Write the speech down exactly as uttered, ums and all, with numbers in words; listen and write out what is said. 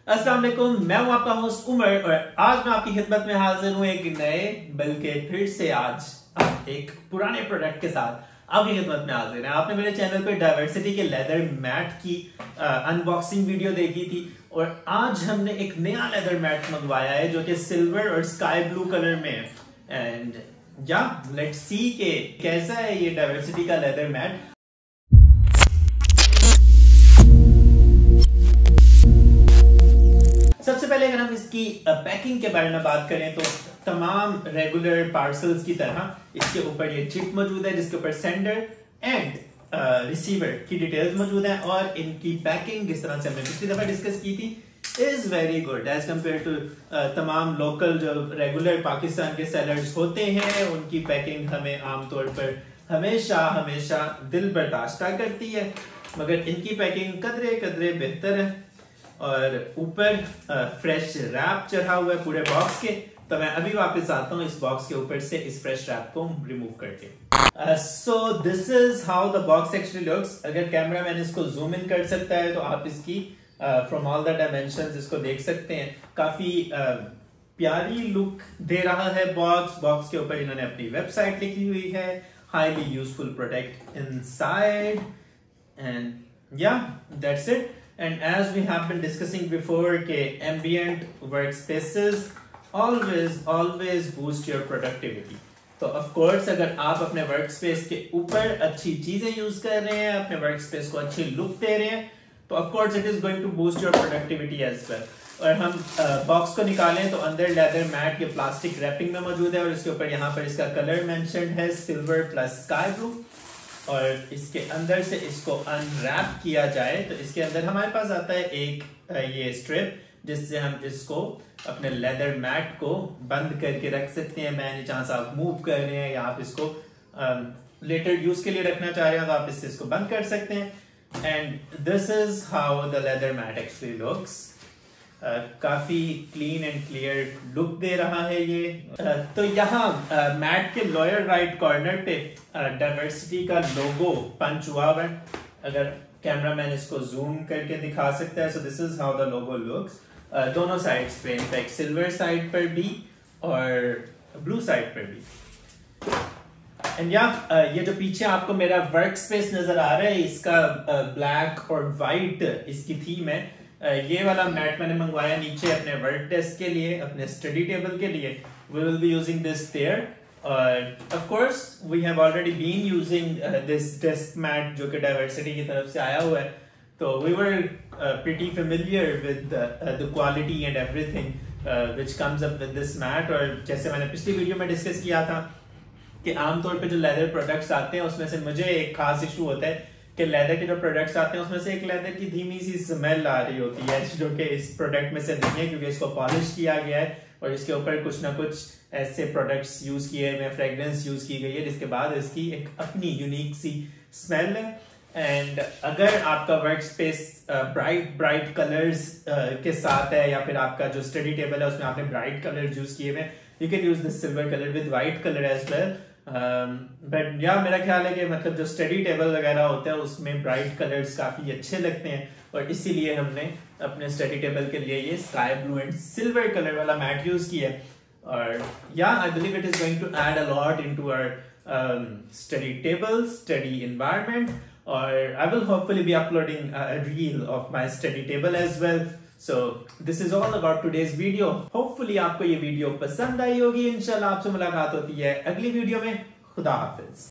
अस्सलाम वालेकुम, मैं हूं आपका होस्ट उमर और आज मैं आपकी खिदमत में हाजिर हूं एक नए बल्कि फिर से आज एक पुराने प्रोडक्ट के साथ आपकी खिदमत में हाजिर है। आपने मेरे चैनल पे डाइवर्सिटी के लेदर मैट की अनबॉक्सिंग वीडियो देखी थी और आज हमने एक नया लेदर मैट मंगवाया है जो कि सिल्वर और स्काई ब्लू कलर में है। एंड या लेट्स सी के कैसा है ये डाइवर्सिटी का लेदर मैट। सबसे पहले अगर हम इसकी पैकिंग के बारे में बात करें तो तमाम रेगुलर पार्सल्स की तरह इसके ऊपर ये चिप मौजूद है जिसके ऊपर सेंडर एंड रिसीवर की डिटेल्स मौजूद हैं और इनकी पैकिंग जिस तरह से हमने पिछली दफा डिस्कस की थी is very good as compared to तमाम लोकल जो रेगुलर पाकिस्तान के सेलर्स होते हैं। उनकी पैकिंग हमें आमतौर पर हमेशा हमेशा दिल बर्दाश्त करती है, मगर इनकी पैकिंग कदरे कदरे बेहतर है और ऊपर फ्रेश रैप चढ़ा हुआ है पूरे बॉक्स के। तो मैं अभी वापस आता हूँ इस बॉक्स के ऊपर से इस फ्रेश रैप को रिमूव करके। So this is how the box actually looks. अगर कैमरा मैन इसको जूम इन कर सकता है तो आप इसकी फ्रॉम ऑल द डायमेंशंस इसको देख सकते हैं। काफी uh, प्यारी लुक दे रहा है बॉक्स। बॉक्स के ऊपर इन्होंने अपनी वेबसाइट लिखी हुई है, highly useful product inside and yeah that's it. And as we have been discussing before के ambient workspaces always always boost your productivity। तो of course अगर आप अपने workspace के ऊपर अच्छी चीजें यूज कर रहे हैं, अपने workspace को अच्छी लुक दे रहे हैं, तो of course it is going to boost your productivity as well। और हम बॉक्स uh, को निकालें तो अंदर लेदर मैट ये प्लास्टिक रैपिंग में मौजूद है और इसके ऊपर यहाँ पर इसका कलर मेंशन्ड है सिल्वर प्लस स्काई ब्लू। और इसके अंदर से इसको अनरैप किया जाए तो इसके अंदर हमारे पास आता है एक ये स्ट्रिप जिससे हम इसको अपने लेदर मैट को बंद करके रख सकते हैं। मैं जहां से आप मूव कर रहे हैं या आप इसको लेटर यूज के लिए रखना चाह रहे हैं तो आप इससे इसको बंद कर सकते हैं। And this is how the leather mat actually looks. Uh, काफी क्लीन एंड क्लियर लुक दे रहा है ये। uh, तो यहाँ मैट uh, के लोअर राइट कॉर्नर पे डाइवर्सिटी uh, का लोगो पंच हुआ है। अगर कैमरामैन इसको जूम करके दिखा सकता है। So this is how the logo looks दोनों साइड्स पे, इनफैक्ट सिल्वर साइड पर भी और ब्लू साइड पर भी। एंड या uh, ये जो पीछे आपको मेरा वर्क स्पेस नजर आ रहा है इसका ब्लैक uh, और व्हाइट इसकी थीम है। ये वाला मैट मैंने मंगवाया नीचे अपने वर्क डेस्क के लिए, अपने स्टडी टेबल के लिए। We will be using this there और of course we have already been using this desk mat जो कि डाइवर्सिटी की तरफ से आया हुआ है। तो we were pretty familiar with the quality and everything which comes up with this mat. और जैसे मैंने पिछली वीडियो में डिस्कस किया था कि आमतौर पे जो लेदर प्रोडक्ट्स आते हैं उसमें से मुझे एक खास इशू होता है कि लेदर के जो प्रोडक्ट्स आते हैं उसमें से एक लेदर की धीमी सी स्मेल आ रही होती है जो कि इस प्रोडक्ट में से नहीं है क्योंकि इसको पॉलिश किया गया है और इसके ऊपर कुछ ना कुछ ऐसे प्रोडक्ट्स यूज किए हैं, फ्रेग्रेंस यूज की गई है जिसके बाद इसकी एक अपनी यूनिक सी स्मेल है। एंड अगर आपका work space bright bright colours के साथ है या फिर आपका जो स्टडी टेबल है उसमें आपने ब्राइट कलर यूज किए हुए, you can use this silver colour with white colour as well. But yeah मेरा ख्याल है कि मतलब जो स्टडी टेबल वगैरह होता है उसमें ब्राइट कलर्स काफी अच्छे लगते हैं और इसीलिए हमने अपने स्टडी टेबल के लिए ये sky blue and silver colour वाला मैट यूज किया है। और yeah I believe it is going to add a lot into our study table, study environment. और I will hopefully be uploading a reel of my study table as well. So this is all about today's video. Hopefully आपको ये video पसंद आई होगी। इंशाल्लाह आपसे मुलाकात होती है अगली वीडियो में। खुदा हाफिज।